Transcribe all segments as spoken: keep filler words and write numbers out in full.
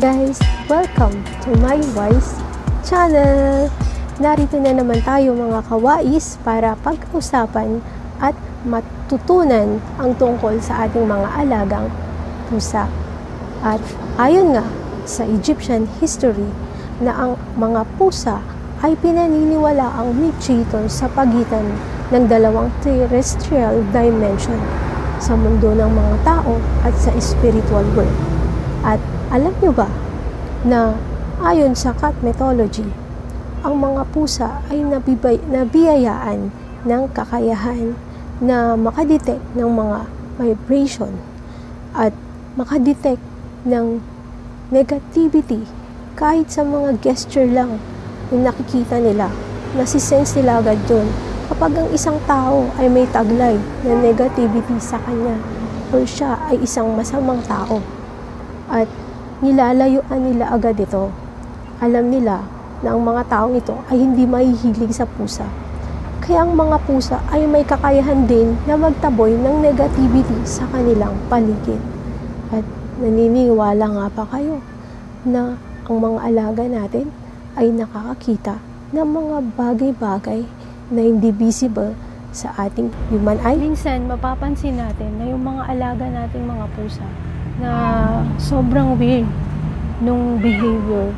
guys! Welcome to my Wise channel! Narito na naman tayo mga kawais para pag-usapan at matutunan ang tungkol sa ating mga alagang pusa. At ayon nga sa Egyptian history na ang mga pusa ay pinaniniwala ang mediator sa pagitan ng dalawang terrestrial dimension sa mundo ng mga tao at sa spiritual world. At alam nyo ba na ayon sa cat mythology, ang mga pusa ay nabibay, nabiyayaan ng kakayahan na makadetect ng mga vibration at makadetect ng negativity kahit sa mga gesture lang yung nakikita nila, nasisense nila agad dun kapag ang isang tao ay may taglay na negativity sa kanya or siya ay isang masamang tao at nilalayuan nila agad ito. Alam nila na ang mga taong ito ay hindi mahihilig sa pusa. Kaya ang mga pusa ay may kakayahan din na magtaboy ng negativity sa kanilang paligid. At naniniwala nga pa kayo na ang mga alaga natin ay nakakakita ng mga bagay-bagay na hindi visible sa ating human eye. Minsan mapapansin natin na yung mga alaga nating mga pusa na sobrang weird nung behavior.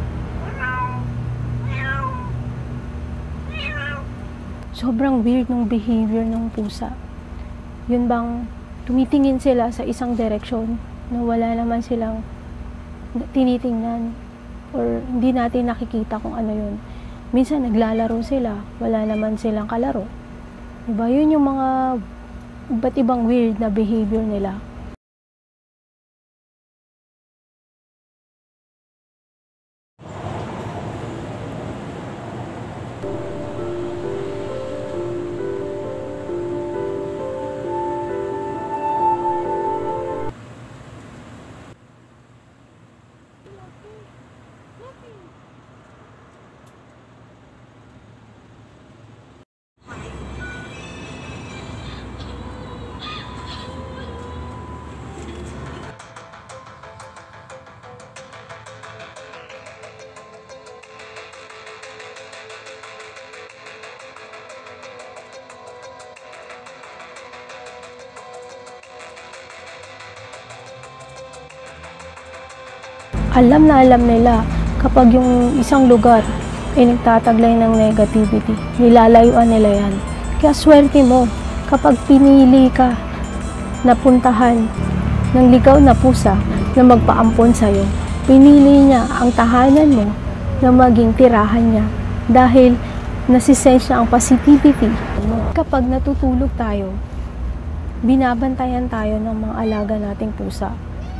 Sobrang weird nung behavior ng pusa. Yun bang tumitingin sila sa isang direksyon na wala naman silang tinitingnan or hindi natin nakikita kung ano yun. Minsan naglalaro sila, wala naman silang kalaro. Diba? Yun yung mga iba't ibang weird na behavior nila. Alam na alam nila kapag yung isang lugar ay nagtataglay ng negativity. Nilalayuan nila yan. Kaya swerte mo kapag pinili ka na puntahan ng ligaw na pusa na magpaampon sa'yo. Pinili niya ang tahanan mo na maging tirahan niya dahil nasisense niya ang positivity. Kapag natutulog tayo, binabantayan tayo ng mga alaga nating pusa.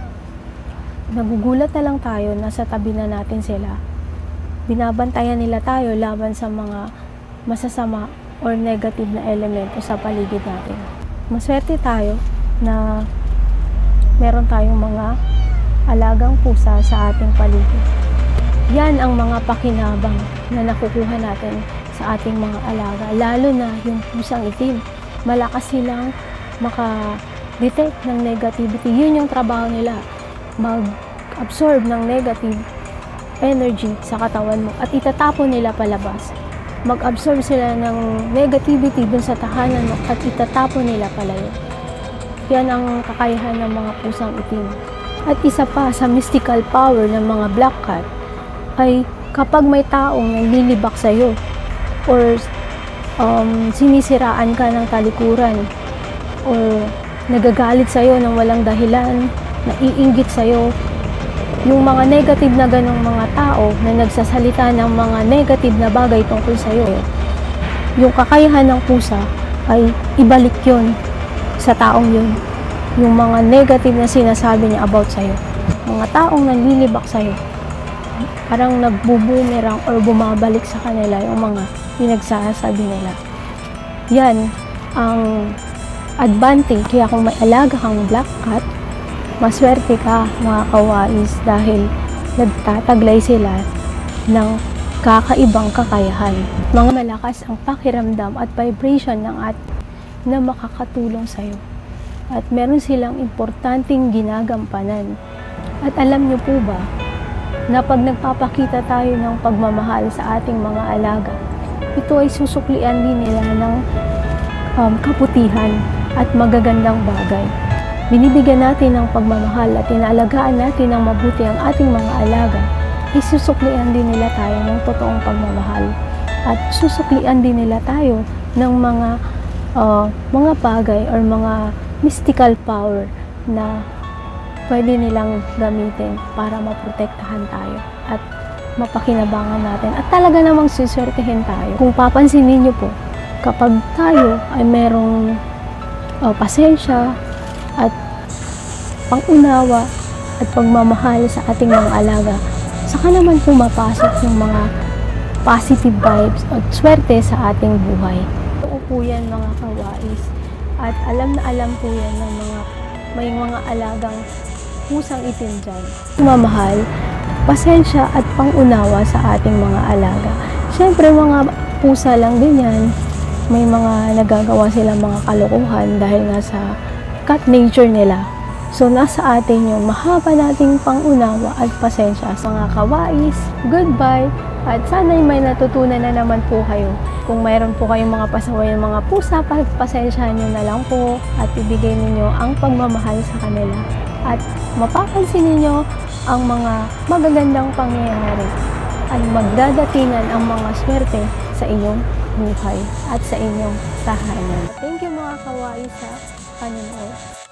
Nagugulat na lang tayo na sa tabi na natin sila. Binabantayan nila tayo laban sa mga masasama or negative na elemento sa paligid natin. Maswerte tayo na meron tayong mga alagang pusa sa ating paligid. Yan ang mga pakinabang na nakukuha natin sa ating mga alaga. Lalo na yung pusang itim. Malakas silang maka-detect ng negativity. Yun yung trabaho nila. Mag-absorb ng negative energy sa katawan mo at itatapon nila palabas. Mag-absorb sila ng negativity dun sa tahanan mo at itatapon nila palayo. Yan ang kakayahan ng mga pusang itim. At isa pa sa mystical power ng mga black cat ay kapag may taong nanlilibak sa'yo or um, sinisiraan ka ng talikuran or nagagalit sa'yo ng walang dahilan, naiinggit sa'yo, yung mga negative na ganong mga tao na nagsasalita ng mga negative na bagay tungkol sa'yo, yung kakayahan ng pusa ay ibalik yun sa taong yun. Yung mga negative na sinasabi niya about sa'yo. Mga taong nanlilibak sa'yo, parang nagbubumerang or bumabalik sa kanila yung mga pinagsasabi nila. Yan ang advantage. Kaya kung may alaga kang black cat, maswerte ka mga kawais dahil nagtataglay sila ng kakaibang kakayahan. Mga malakas ang pakiramdam at vibration ng at na makakatulong sa'yo. At meron silang importanteng ginagampanan. At alam niyo po ba na pag nagpapakita tayo ng pagmamahal sa ating mga alaga, ito ay susuklian din nila ng um, kaputihan at magagandang bagay. Binibigyan natin ng pagmamahal at inaalagaan natin ng mabuti ang ating mga alaga, isusuklian din nila tayo ng totoong pagmamahal. At susuklian din nila tayo ng mga uh, mga bagay or mga mystical power na pwede nilang gamitin para maprotektahan tayo at mapakinabangan natin. At talaga namang suswertehin tayo. Kung papansinin niyo po, kapag tayo ay merong uh, pasensya at pangunawa at pagmamahal sa ating mga alaga, saka naman pumapasok yung mga positive vibes at swerte sa ating buhay. Ito po yan mga kawais at alam na alam po yan ng mga may mga alagang pusang itim dyan. Mamahal, pasensya at pangunawa sa ating mga alaga. Siyempre mga pusa lang din yan, may mga nagagawa silang mga kalokohan dahil nga sa cat nature nila. So, nasa atin yung mahaba nating pangunawa at pasensya sa mga kawais. Goodbye! At sana'y may natutunan na naman po kayo. Kung mayroon po kayong mga pasaway ng mga pusa, pagpasensyahan nyo na lang po at ibigay ninyo ang pagmamahal sa kanila. At mapapansin ninyo ang mga magagandang pangyayari at magdadatingan ang mga swerte sa inyong buhay at sa inyong tahanan. Thank you mga kawais sa panonood.